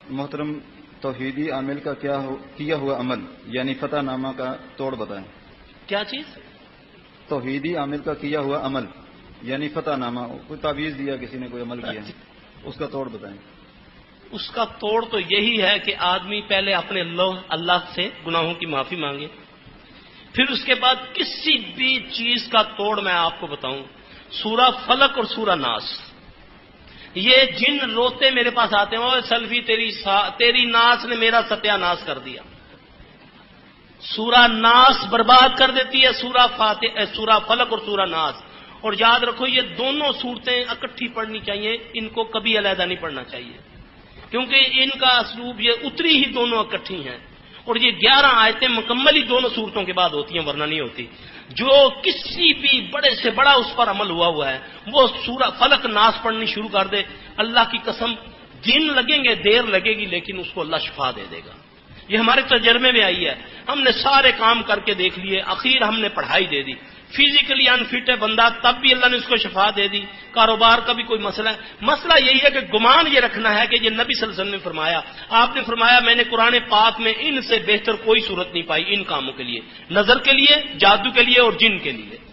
محترم توحیدی عامل کا کیا ہوا عمل یعنی فتح نامہ کا توڑ بتائیں۔ کیا چیز؟ توحیدی عامل کا کیا ہوا عمل یعنی فتح نامہ، کوئی تعویذ دیا کسی نے، کوئی عمل کیا ہے، اس کا توڑ بتائیں۔ اس کا توڑ تو یہی ہے کہ آدمی پہلے اپنے اللہ سے گناہوں کی معافی مانگے، پھر اس کے بعد کسی بھی چیز کا توڑ میں آپ کو بتاؤں، سورہ فلق اور سورہ ناس، یہ جن روتے میرے پاس آتے ہیں، وہ سلفی تیری ناس نے میرا ستیہ ناس کر دیا، سورہ ناس برباد کر دیتی ہے، سورہ فلق اور سورہ ناس۔ اور یاد رکھو یہ دونوں صورتیں اکٹھی پڑھنی چاہیے، ان کو کبھی علیحدہ نہیں پڑھنا چاہیے، کیونکہ ان کا اسلوب یہ اتری ہی دونوں اکٹھی ہیں، اور یہ 11 آیتیں مکمل ہی دونوں صورتوں کے بعد ہوتی ہیں، ورنہ نہیں ہوتی۔ جو کسی بھی بڑے سے بڑا اس پر عمل ہوا ہے وہ سورہ فلق ناس پڑھنی شروع کر دے، اللہ کی قسم دن لگیں گے، دیر لگے گی، لیکن اس کو اللہ شفا دے دے گا۔ یہ ہمارے تجربے میں آئی ہے، ہم نے سارے کام کر کے دیکھ لیے، اخیر ہم نے پڑھائی دے دی، فزیکلی انفٹ ہے بندہ تب بھی اللہ نے اس کو شفا دے دی، کاروبار کا بھی کوئی مسئلہ ہے، مسئلہ یہی ہے کہ گمان یہ رکھنا ہے کہ یہ نبی صلی اللہ علیہ وسلم نے فرمایا، آپ نے فرمایا میں نے قرآن پاک میں ان سے بہتر کوئی صورت نہیں پائی ان کاموں کے لیے، نظر کے لیے، جادو کے لیے اور جن کے لیے۔